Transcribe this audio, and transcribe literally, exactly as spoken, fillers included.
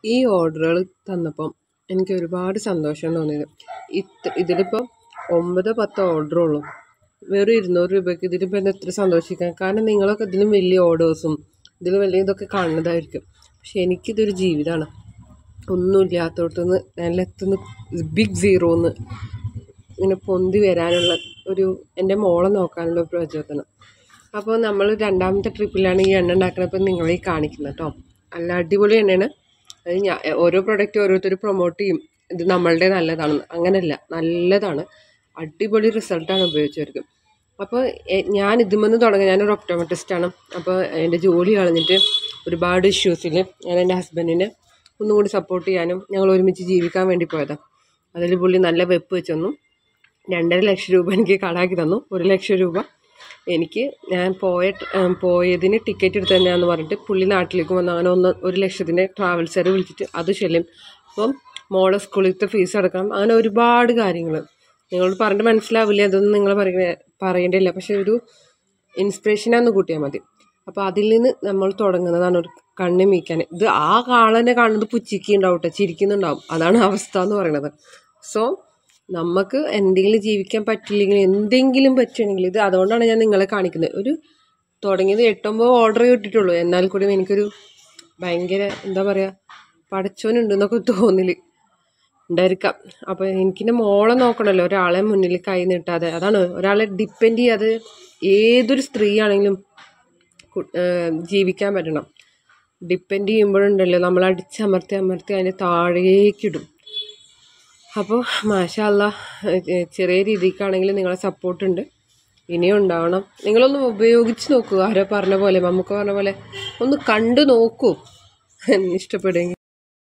ഈ ഓർഡറുകൾ തന്നപ്പം എനിക്ക് ഒരുപാട് സന്തോഷം തോന്നിയത്. ഇത്ര ഇതിലിപ്പോൾ ഒമ്പത് പത്ത് ഓർഡറുള്ളൂ. വെറും ഇരുന്നൂറ് രൂപയ്ക്ക് ഇതിലിപ്പോൾ എന്താ എത്ര സന്തോഷിക്കാൻ? കാരണം നിങ്ങളൊക്കെ ഇതിലും വലിയ ഓർഡേഴ്സും ഇതിൽ വലിയ ഇതൊക്കെ കാണുന്നതായിരിക്കും. പക്ഷെ എനിക്കിതൊരു ജീവിതമാണ്. ഒന്നുമില്ലാത്തടത്തുനിന്ന് നിലത്തുനിന്ന് ബിഗ് സീറോന്ന് ഇങ്ങനെ പൊന്തി വരാനുള്ള ഒരു എൻ്റെ മോളെ നോക്കാനുള്ള പ്രചോദനം. അപ്പോൾ നമ്മൾ രണ്ടാമത്തെ ട്രിപ്പിലാണ് ഈ എണ്ണ ഉണ്ടാക്കുന്നപ്പോൾ നിങ്ങളെ കാണിക്കുന്നത് കേട്ടോ. നല്ല അടിപൊളി എണ്ണയാണ്. അത് ഞാൻ ഓരോ പ്രൊഡക്റ്റ് ഓരോരുത്തർ പ്രൊമോട്ട് ചെയ്യും, ഇത് നമ്മളുടെ നല്ലതാണെന്ന്. അങ്ങനെയല്ല, നല്ലതാണ്, അടിപൊളി റിസൾട്ടാണ് ഉപയോഗിച്ചവർക്ക്. അപ്പോൾ ഞാൻ ഇതിമെന്ന് തുടങ്ങി. ഞാനൊരു ഒപ്റ്റോമെട്രിസ്റ്റാണ്. അപ്പോൾ എൻ്റെ ജോലി കളഞ്ഞിട്ട് ഒരുപാട് ഇഷ്യൂസിൽ ഞാൻ എൻ്റെ ഹസ്ബൻഡിനെ ഒന്നും കൂടി സപ്പോർട്ട് ചെയ്യാനും ഞങ്ങൾ ഒരുമിച്ച് ജീവിക്കാൻ വേണ്ടി പോയതാണ്. അതിൽ പുള്ളി നല്ല വെപ്പ് വെച്ച് തന്നു. രണ്ടര ലക്ഷം രൂപ എനിക്ക് കടാക്കി തന്നു. ഒരു ലക്ഷം രൂപ എനിക്ക് ഞാൻ പോയ പോയതിന് ടിക്കറ്റ് എടുത്ത് തന്നെയാണെന്ന് പറഞ്ഞിട്ട് പുള്ളി നാട്ടിലേക്ക് വന്ന് അങ്ങനെ ഒന്ന് ഒരു ലക്ഷത്തിൻ്റെ ട്രാവൽസർ വിളിച്ചിട്ട് അത് ശല്യം. അപ്പം മോളെ സ്കൂളിലത്തെ ഫീസ് അടക്കണം. അങ്ങനെ ഒരുപാട് കാര്യങ്ങൾ നിങ്ങളോട് പറഞ്ഞിട്ട് മനസ്സിലാവില്ല, അതൊന്നും നിങ്ങൾ പറയുക പറയേണ്ടില്ല. പക്ഷെ ഒരു ഇൻസ്പിറേഷനാന്ന് കൂട്ടിയാൽ മതി. അപ്പോൾ അതിൽ നിന്ന് നമ്മൾ തുടങ്ങുന്നതാണ് ഒരു കണ്ണി മീക്കാൻ. ഇത് ആ കാളനെ കാണുന്നത് പുച്ചിക്ക് ഉണ്ടാവട്ടെ, ചിരിക്കുന്നുണ്ടാവും. അതാണ് അവസ്ഥ എന്ന് പറയുന്നത്. സോ നമുക്ക് എന്തെങ്കിലും ജീവിക്കാൻ പറ്റില്ലെങ്കിൽ എന്തെങ്കിലും പറ്റുകയാണെങ്കിൽ ഇത് അതുകൊണ്ടാണ് ഞാൻ നിങ്ങളെ കാണിക്കുന്നത്. ഒരു തുടങ്ങിയത് എട്ടൊമ്പത് ഓർഡർ കിട്ടിയിട്ടുള്ളൂ. എന്നാൽ കൂടി എനിക്കൊരു ഭയങ്കര എന്താ പറയുക, പടച്ചോനുണ്ടെന്നൊക്കെ തോന്നൽ ഉണ്ടായിരിക്കാം. അപ്പോൾ എനിക്കെൻ്റെ മോളെ നോക്കണമല്ലോ, ഒരാളെ മുന്നിൽ കൈ നീട്ടാതെ. അതാണ്, ഒരാളെ ഡിപ്പെൻഡ് ചെയ്യാതെ ഏതൊരു സ്ത്രീ ആണെങ്കിലും ജീവിക്കാൻ പറ്റണം. ഡിപ്പെൻഡ് ചെയ്യുമ്പോഴുണ്ടല്ലോ നമ്മൾ അടിച്ചമർത്തി അമർത്തി അതിൻ്റെ താഴേക്കിടും. അപ്പോൾ മാഷാ അല്ലാഹ്, ചെറിയ രീതിക്കാണെങ്കിലും നിങ്ങളെ സപ്പോർട്ടുണ്ട്, ഇനിയും ഉണ്ടാവണം. നിങ്ങളൊന്ന് ഉപയോഗിച്ച് നോക്കൂ. ആരോ പറഞ്ഞ പോലെ, നമുക്ക് പറഞ്ഞ പോലെ ഒന്ന് കണ്ടു നോക്കൂ, ഇഷ്ടപ്പെടുമെങ്കിൽ.